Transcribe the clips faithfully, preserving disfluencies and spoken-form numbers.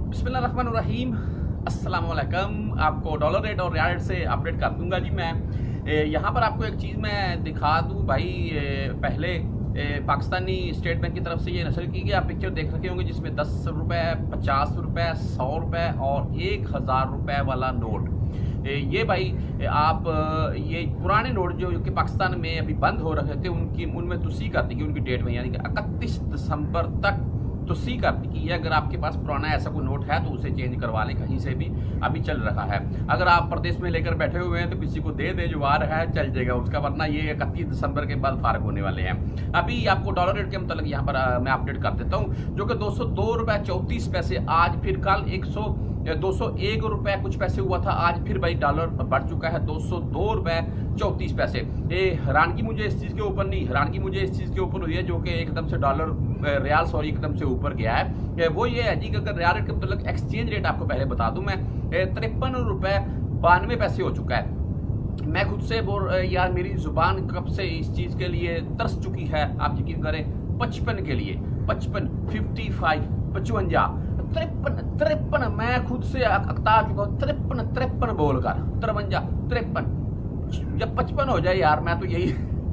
बिस्मिल्लाहिर्रहमानिर्रहीम, अस्सलाम वालेकुम। आपको डॉलर रेट और रियाल रेट से अपडेट कर दूंगा जी। मैं यहाँ पर आपको एक चीज़ मैं दिखा दूँ भाई। पहले पाकिस्तानी स्टेट बैंक की तरफ से ये नशर की गई, आप पिक्चर देख रखे होंगे जिसमें दस रुपये, पचास रुपये, सौ रुपये और एक हज़ार रुपये वाला नोट। ये भाई आप ये पुराने नोट जो कि पाकिस्तान में अभी बंद हो रखे थे उनकी उनमें तुसी कर दी कि उनकी डेट में, यानी कि इकतीस दिसंबर तक तुसी कर दी कि अगर आपके पास पुराना ऐसा कोई नोट है तो उसे चेंज करवा लें, कहीं से भी अभी चल रहा है। अगर आप प्रदेश में लेकर बैठे हुए हैं तो किसी को दे दे, जो आ रहा है चल जाएगा उसका, वरना ये इकतीस दिसंबर के बाद फारग होने वाले हैं। अभी आपको डॉलर रेट के मतलब यहाँ पर मैं अपडेट कर देता हूँ, जो कि दो सौ दो रुपये चौंतीस पैसे आज, फिर कल एक सौ दो सौ एक रुपये कुछ पैसे हुआ था, आज फिर भाई डॉलर बढ़ चुका है दो सौ दो रुपये चौंतीस पैसे। ये हैरानगी मुझे इस चीज़ के ऊपर नहीं, हैरानगी मुझे इस चीज़ के ऊपर हुई है जो कि एकदम से डॉलर रियाल सॉरी एकदम से ऊपर गया है। वो ये है जी कि अगर रियाल रेट के मतलब एक्सचेंज रेट आपको पहले बता दूं मैं, तिरपन रुपये बानवे पैसे हो चुका है। मैं खुद से बोल यार मेरी जुबान कब से इस चीज़ के लिए तरस चुकी है, आप यकीन करें, पचपन के लिए, पचपन फिफ्टी फाइव पचवंजा तिरपन तिरपन मैं खुद से अकता चुका हूँ, तिरपन तिरपन बोलकर, तिरवंजा तिरपन, जब पचपन हो जाए यार मैं तो यही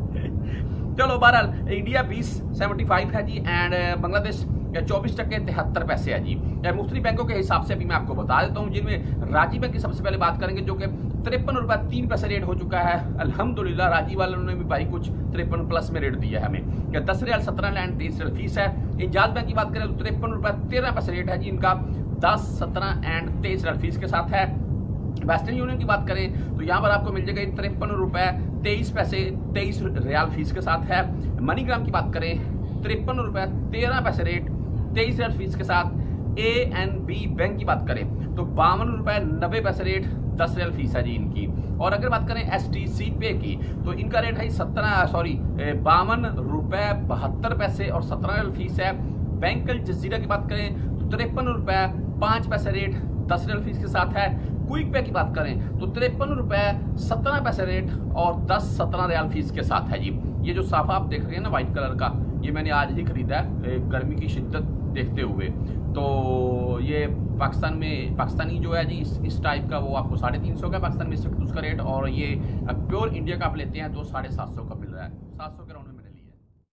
चलो बहरहाल इंडिया बीस सेवेंटी फाइव है जी, एंड बांग्लादेश चौबीस टके तिहत्तर पैसे है जी। मुख्तलिफ बैंकों के हिसाब से अभी मैं आपको बता देता हूँ, जिनमें राजीव बैंक की सबसे पहले बात करेंगे जो कि तिरपन रुपये तीन पैसे रेट हो चुका है। अल्हम्दुलिल्लाह राजीव वालों ने भी भाई कुछ तिरपन प्लस में रेट दिया है हमें। दस रियाल सत्रह लैंड तेईस रियाल फीस है। इंजाज बैंक की बात करें तो तिरपन रुपये तेरह पैसे रेट है जी इनका, दस सत्रह एंड तेईस रियाल फीस के साथ है। वेस्टर्न यूनियन की बात करें तो यहाँ पर आपको मिल जाएगा तिरपन रुपये तेईस पैसे तेईस रियाल फीस के साथ है। मनीग्राम की बात करें तिरपन रुपये तेरह पैसे रेट तेईस रियाल फीस के साथ। ए एन बी बैंक की बात करें तो बावन रुपये नब्बे पैसे रेट दस रियाल फीस है जी इनकी। और अगर बात करें एस टी सी पे की तो इनका रेट है सत्रह सॉरी बावन रुपये बहत्तर पैसे और सत्रह रियाल फीस है। बैंक अल जजीरा की बात करें तो तिरपन रुपये पाँच पैसे रेट दस रियाल फीस के साथ है। क्विक पे की बात करें तो तिरपन रुपये सत्रह पैसे रेट और दस सत्रह रियाल फीस के साथ है जी। ये जो साफा आप देख रहे हैं ना व्हाइट कलर का, ये मैंने आज ही खरीदा है गर्मी की शिद्दत देखते हुए। तो ये पाकिस्तान में पाकिस्तानी जो है जी इस, इस टाइप का वो आपको साढ़े तीन सौ का पाकिस्तान में इस वक्त उसका रेट, और ये प्योर इंडिया का आप लेते हैं तो साढ़े सात सौ का